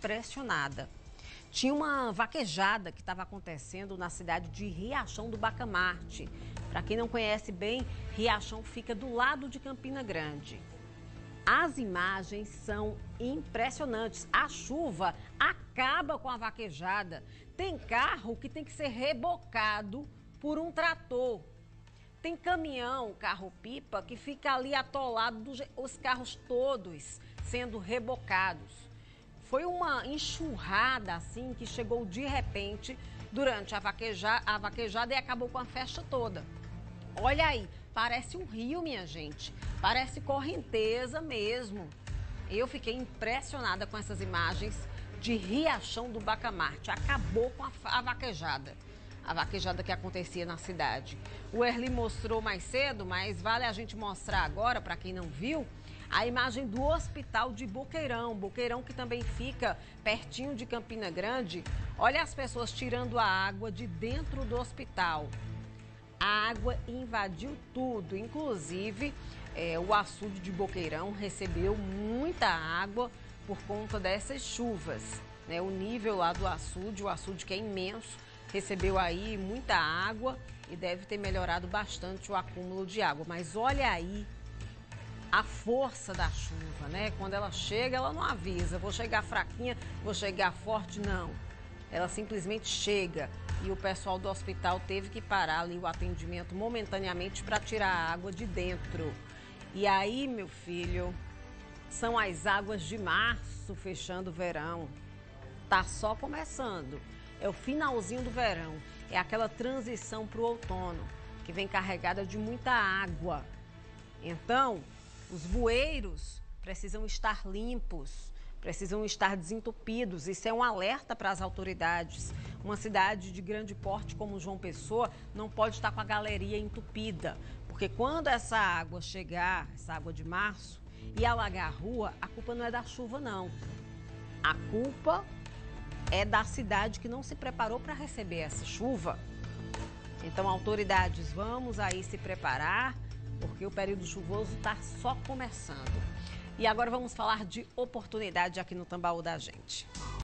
impressionada. Tinha uma vaquejada que estava acontecendo na cidade de Riachão do Bacamarte. Para quem não conhece bem, Riachão fica do lado de Campina Grande. As imagens são impressionantes. A chuva acaba com a vaquejada. Tem carro que tem que ser rebocado por um trator. Tem caminhão, carro-pipa, que fica ali atolado, os carros todos sendo rebocados. Foi uma enxurrada assim que chegou de repente durante a vaquejada e acabou com a festa toda. Olha aí, parece um rio, minha gente. Parece correnteza mesmo. Eu fiquei impressionada com essas imagens de Riachão do Bacamarte. Acabou com a vaquejada que acontecia na cidade. O Erli mostrou mais cedo, mas vale a gente mostrar agora, para quem não viu, a imagem do hospital de Boqueirão. Boqueirão que também fica pertinho de Campina Grande. Olha as pessoas tirando a água de dentro do hospital. A água invadiu tudo, inclusive o açude de Boqueirão recebeu muita água por conta dessas chuvas. Né? O nível lá do açude, o açude que é imenso, recebeu aí muita água e deve ter melhorado bastante o acúmulo de água. Mas olha aí a força da chuva, né? Quando ela chega, ela não avisa, vou chegar fraquinha, vou chegar forte, não. Ela simplesmente chega e o pessoal do hospital teve que parar ali o atendimento momentaneamente para tirar a água de dentro. E aí, meu filho, são as águas de março fechando o verão. Tá só começando. É o finalzinho do verão. É aquela transição para o outono, que vem carregada de muita água. Então, os bueiros precisam estar limpos, precisam estar desentupidos. Isso é um alerta para as autoridades. Uma cidade de grande porte como João Pessoa não pode estar com a galeria entupida, porque quando essa água chegar, essa água de março, e alagar a rua, a culpa não é da chuva, não. A culpa é da cidade que não se preparou para receber essa chuva. Então, autoridades, vamos aí se preparar, porque o período chuvoso está só começando. E agora vamos falar de oportunidade aqui no Tambaú da gente.